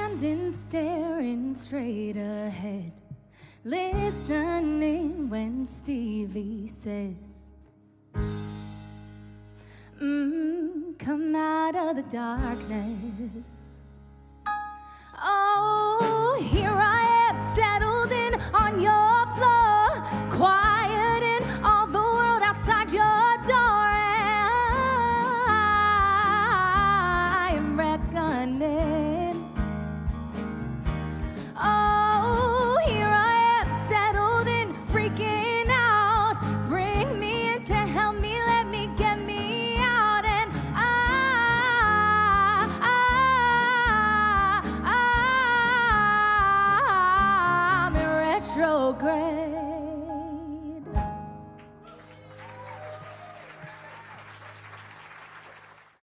standing, staring straight ahead, listening when Stevie says, come out of the darkness. Oh, here I am, settled in on your floor, quiet in all the world outside your door, and I am reckoning. Oh, here I am, settled in, freaking out. Bring me in to help me, let me get me out, and I'm in retrograde.